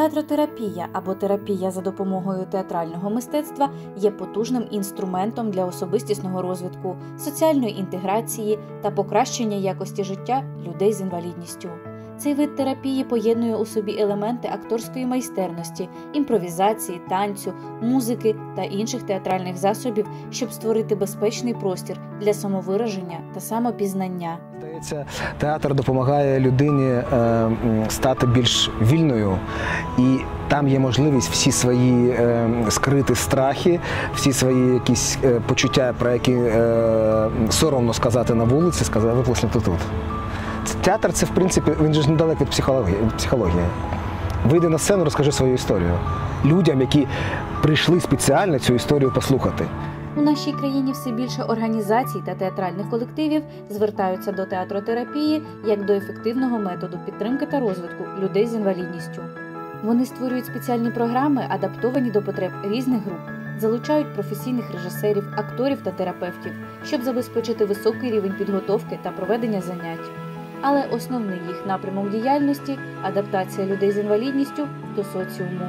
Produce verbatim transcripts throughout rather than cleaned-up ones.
Театротерапія або терапія за допомогою театрального мистецтва є потужним інструментом для особистісного розвитку, соціальної інтеграції та покращення якості життя людей з інвалідністю. Цей вид терапії поєднує у собі елементи акторської майстерності, імпровізації, танцю, музики та інших театральних засобів, щоб створити безпечний простір для самовираження та самопізнання. Здається, театр допомагає людині е, стати більш вільною, і там є можливість всі свої е, скриті страхи, всі свої якісь е, почуття, про які е, соромно сказати на вулиці, сказати, виплеснути тут. Театр – це, в принципі, він же ж недалеко від психології. психології. Вийди на сцену, розкажи свою історію. Людям, які прийшли спеціально цю історію послухати. У нашій країні все більше організацій та театральних колективів звертаються до театротерапії як до ефективного методу підтримки та розвитку людей з інвалідністю. Вони створюють спеціальні програми, адаптовані до потреб різних груп, залучають професійних режисерів, акторів та терапевтів, щоб забезпечити високий рівень підготовки та проведення занять. Але основний їх напрямок діяльності – адаптація людей з інвалідністю до соціуму.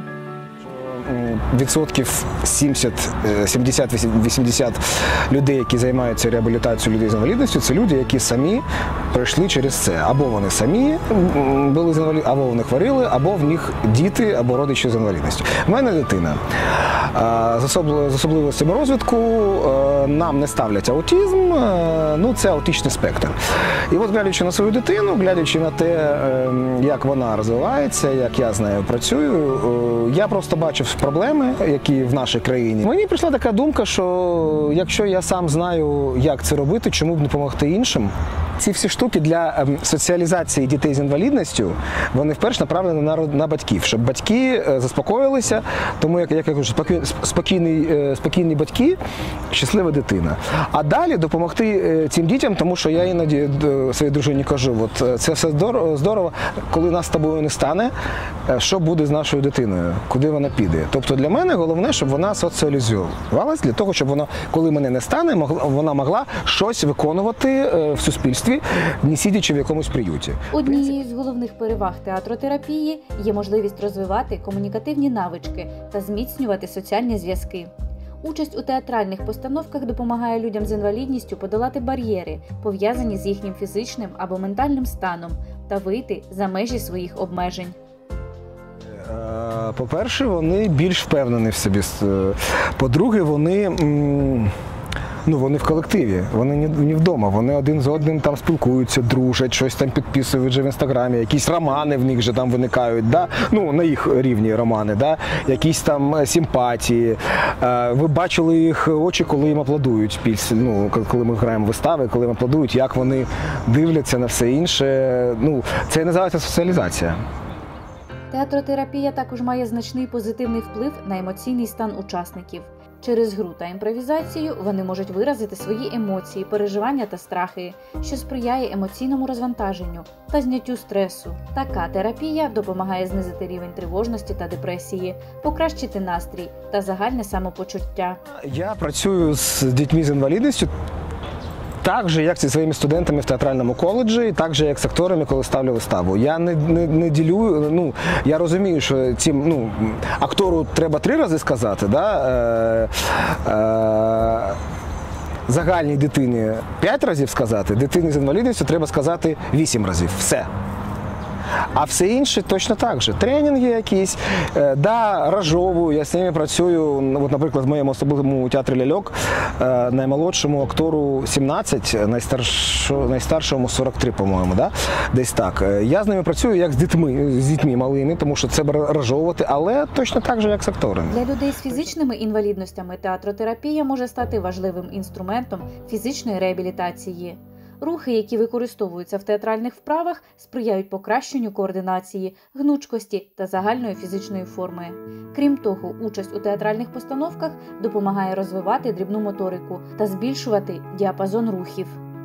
Відсотків сімдесят-вісімдесят людей, які займаються реабілітацією людей з інвалідністю, це люди, які самі пройшли через це. Або вони самі були з інвалідністю, або вони хворіли, або в них діти, або родичі з інвалідністю. У мене дитина. З особливостями розвитку нам не ставлять аутизм, ну це аутичний спектр. І от глядячи на свою дитину, глядячи на те, як вона розвивається, як я з нею працюю, я просто бачив проблеми, які в нашій країні. Мені прийшла така думка, що якщо я сам знаю, як це робити, чому б не допомогти іншим? Ці всі штуки для соціалізації дітей з інвалідністю, вони вперше направлені на, на батьків, щоб батьки заспокоїлися, тому, як я кажу, спокійні, спокійні батьки, щаслива дитина. А далі допомогти цим дітям, тому що я іноді своїй дружині кажу, от це все здорово, коли нас з тобою не стане, що буде з нашою дитиною, куди вона піде. Тобто для мене головне, щоб вона соціалізувалась, для того, щоб вона, коли мене не стане, вона могла щось виконувати в суспільстві, не сидячи в якомусь приюті. Однією з головних переваг театротерапії є можливість розвивати комунікативні навички та зміцнювати соціальні зв'язки. Участь у театральних постановках допомагає людям з інвалідністю подолати бар'єри, пов'язані з їхнім фізичним або ментальним станом, та вийти за межі своїх обмежень. По-перше, вони більш впевнені в собі. По-друге, вони... Ну, вони в колективі, вони не вдома, вони один з одним там спілкуються, дружать, щось там підписують вже в інстаграмі, якісь романи в них вже там виникають, да? Ну, на їх рівні романи, да? Якісь там симпатії. Ви бачили їх очі, коли їм аплодують, ну, коли ми граємо вистави, коли їм аплодують, як вони дивляться на все інше. Ну, це і називається соціалізація. Театротерапія також має значний позитивний вплив на емоційний стан учасників. Через гру та імпровізацію вони можуть виразити свої емоції, переживання та страхи, що сприяє емоційному розвантаженню та зняттю стресу. Така терапія допомагає знизити рівень тривожності та депресії, покращити настрій та загальне самопочуття. Я працюю з дітьми з інвалідністю так же, як зі своїми студентами в театральному коледжі, так же, як з акторами, коли ставлю виставу. Я не, не, не ділю, ну, я розумію, що цим, ну, актору треба три рази сказати, да? Е, е, загальній дитині п'ять разів сказати, дитині з інвалідністю треба сказати вісім разів. Все. А все інше точно так же. Тренінги якісь, да, разжовую, я з ними працюю, от, наприклад, в моєму особливому театрі «Ляльок» наймолодшому актору сімнадцять, найстаршому, найстаршому сорок три, по-моєму, да? Десь так. Я з ними працюю як з дітьми, з дітьми малими, тому що це разжовувати, але точно так же, як з акторами. Для людей з фізичними інвалідностями театротерапія може стати важливим інструментом фізичної реабілітації. Рухи, які використовуються в театральних вправах, сприяють покращенню координації, гнучкості та загальної фізичної форми. Крім того, участь у театральних постановках допомагає розвивати дрібну моторику та збільшувати діапазон рухів.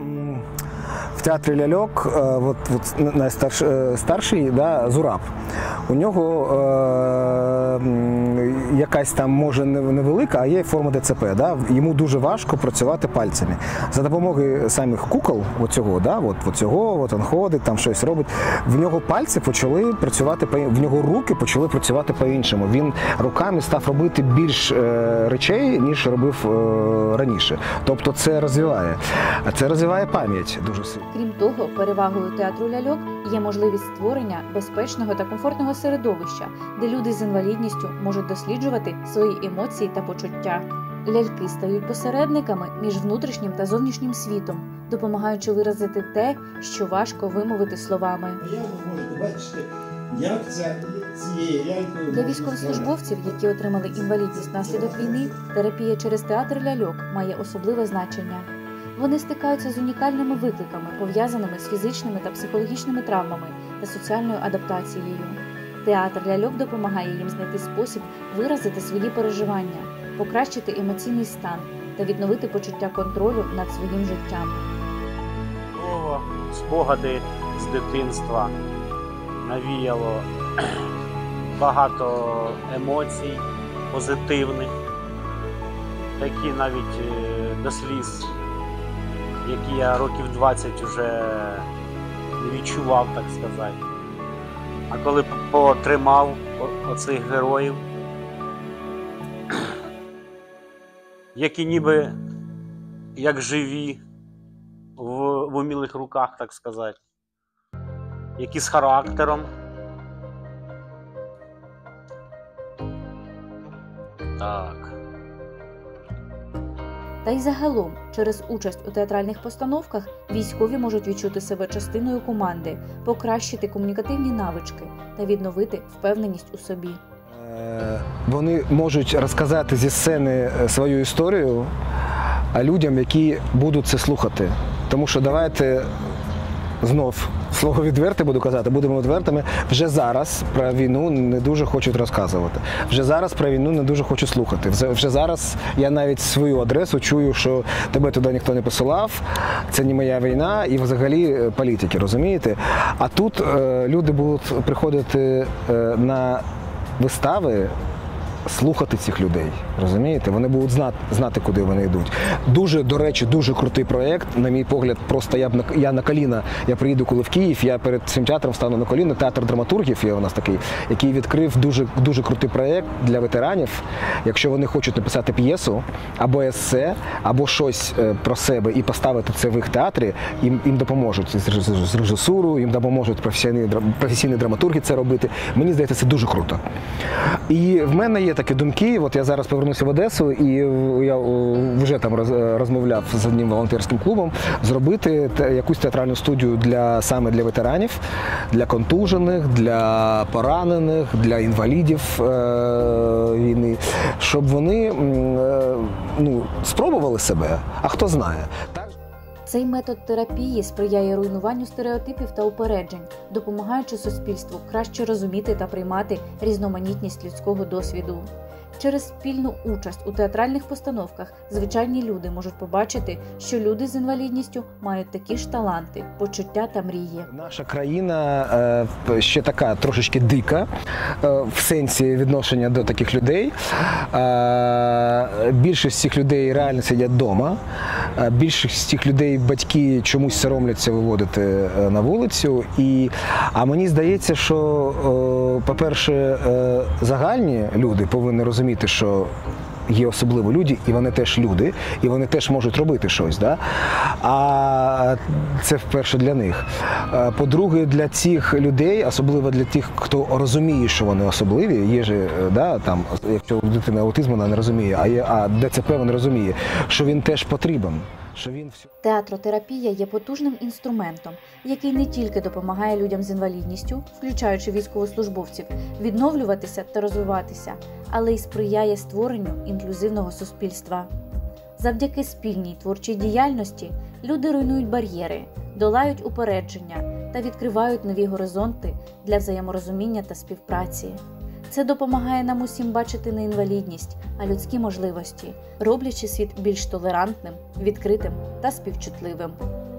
В театрі ляльок от, от, найстарший, старший, да, Зураб. У нього е, якась там, може, невелика, а є форма ДЦП. Да? Йому дуже важко працювати пальцями. За допомогою самих кукол, оцього, да? от, оцього, от він ходить, там щось робить, в нього пальці почали працювати, в нього руки почали працювати по-іншому. Він руками став робити більш е, речей, ніж робив е, раніше. Тобто це розвиває. А це розвиває пам'ять дуже сильно. Крім того, перевагою театру ляльок є можливість створення безпечного та комфортного середовища, де люди з інвалідністю можуть досліджувати свої емоції та почуття. Ляльки стають посередниками між внутрішнім та зовнішнім світом, допомагаючи виразити те, що важко вимовити словами. Ви можете бачити, як це цією лялькою... Для військовослужбовців, які отримали інвалідність внаслідок війни, терапія через театр ляльок має особливе значення. Вони стикаються з унікальними викликами, пов'язаними з фізичними та психологічними травмами та соціальною адаптацією. Театр ляльок допомагає їм знайти спосіб виразити свої переживання, покращити емоційний стан та відновити почуття контролю над своїм життям. О, спогади з дитинства навіяло багато емоцій позитивних, такі навіть до сліз, які я років двадцять вже не відчував, так сказати. А коли потримав оцих героїв, які ніби як живі в, в умілих руках, так сказати, які з характером. Так. Та й загалом, через участь у театральних постановках військові можуть відчути себе частиною команди, покращити комунікативні навички та відновити впевненість у собі. Вони можуть розказати зі сцени свою історію людям, які будуть це слухати. Тому що давайте знов слово відверте буду казати, будемо відвертими, вже зараз про війну не дуже хочуть розказувати. Вже зараз про війну не дуже хочуть слухати. Вже зараз я навіть свою адресу чую, що тебе туди ніхто не посилав, це не моя війна і взагалі політики, розумієте? А тут е, люди будуть приходити е, на вистави, слухати цих людей, розумієте? Вони будуть знати, знати, куди вони йдуть. Дуже, до речі, дуже крутий проєкт, на мій погляд, просто я, на, я на коліна, я приїду коли в Київ, я перед цим театром стану на коліна, театр драматургів є у нас такий, який відкрив дуже, дуже крутий проєкт для ветеранів. Якщо вони хочуть написати п'єсу, або есе, або щось про себе і поставити це в їх театрі, їм, їм допоможуть з режисурою, їм допоможуть професійні, професійні драматурги це робити. Мені здається, це дуже круто. І в мене є такі думки, от я зараз повернуся в Одесу і я вже там розмовляв з одним волонтерським клубом, зробити якусь театральну студію для, саме для ветеранів, для контужених, для поранених, для інвалідів е- війни, щоб вони е- ну, спробували себе, а хто знає. Цей метод терапії сприяє руйнуванню стереотипів та упереджень, допомагаючи суспільству краще розуміти та приймати різноманітність людського досвіду. Через спільну участь у театральних постановках звичайні люди можуть побачити, що люди з інвалідністю мають такі ж таланти, почуття та мрії. Наша країна е, ще така трошечки дика е, в сенсі відношення до таких людей. Е, більшість цих людей реально сидять вдома. Е, більшість цих людей батьки чомусь соромляться виводити на вулицю. І, а мені здається, що, е, по-перше, е, загальні люди повинні розуміти, що є особливо люди, і вони теж люди, і вони теж можуть робити щось. Да? А це вперше для них. По-друге, для цих людей, особливо для тих, хто розуміє, що вони особливі, є же, да, там, якщо у дитини аутизм, вона не розуміє, а, є, а ДЦП вона розуміє, що він теж потрібен. Що він всю... Театротерапія є потужним інструментом, який не тільки допомагає людям з інвалідністю, включаючи військовослужбовців, відновлюватися та розвиватися, але й сприяє створенню інклюзивного суспільства. Завдяки спільній творчій діяльності люди руйнують бар'єри, долають упередження та відкривають нові горизонти для взаєморозуміння та співпраці. Це допомагає нам усім бачити не інвалідність, а людські можливості, роблячи світ більш толерантним, відкритим та співчутливим.